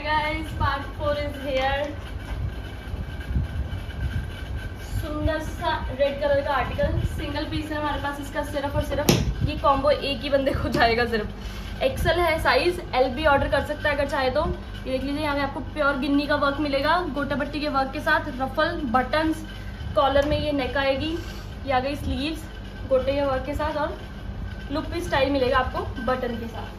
Guys, part 4 is here. सुंदर सा red colour का आर्टिकल, सिंगल पीस है हमारे पास इसका। सिर्फ और सिर्फ ये कॉम्बो एक ही बंदे को जाएगा। सिर्फ एक्सेल है साइज, एल भी ऑर्डर कर सकता है अगर चाहे तो। ये देख लीजिए, यहाँ पे आपको प्योर गिन्नी का वर्क मिलेगा, गोटा पट्टी के वर्क के साथ, रफल बटन्स, कॉलर में ये नेक आएगी, ये आ गई स्लीव्स गोटे के वर्क के साथ, और लुक भी स्टाइल मिलेगा आपको बटन के साथ।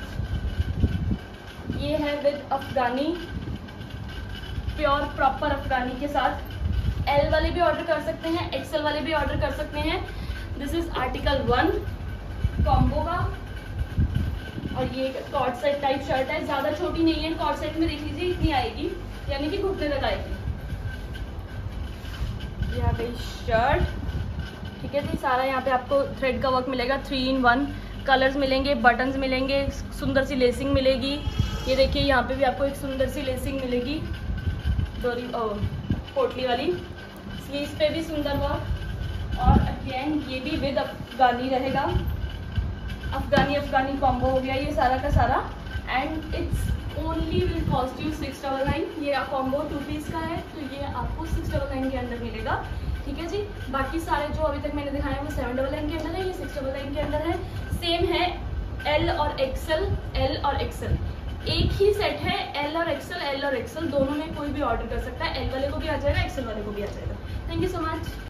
ये है with Afghani, pure proper Afghani के साथ। एल वाले भी ऑर्डर कर सकते हैं, एक्सेल वाले भी ऑर्डर कर सकते हैं। दिस इज आर्टिकल 1 कॉम्बो का। और ये कॉर्ड सेट टाइप शर्ट है, ज्यादा छोटी नहीं है। कॉर्ड सेट में देख लीजिए इतनी आएगी, यानी कि घुटने तक आएगी। ये आ गई शर्ट, ठीक है जी। सारा यहाँ पे आपको थ्रेड का वर्क मिलेगा, 3 in 1 कलर्स मिलेंगे, बटन्स मिलेंगे, सुंदर सी लेसिंग मिलेगी। ये देखिए, यहाँ पे भी आपको एक सुंदर सी लेसिंग मिलेगी, डोरी पोटली वाली। स्लीव्स पे भी सुंदर वर्क, और अगेन ये भी विद अफगानी रहेगा। अफगानी कॉम्बो हो गया ये सारा का सारा। And it's only will cost you 699। ये कॉम्बो 2 पीस का है, तो ये आपको 699 के अंदर मिलेगा, ठीक है जी। बाकी सारे जो अभी तक मैंने दिखाया वो 799 के अंदर है, ये 699 के अंदर है। सेम है एल और एक्सेल, एक ही सेट है। एल और एक्सेल दोनों में कोई भी ऑर्डर कर सकता है। एल वाले को भी आ जाएगा, एक्सेल वाले को भी आ जाएगा। Thank you so much.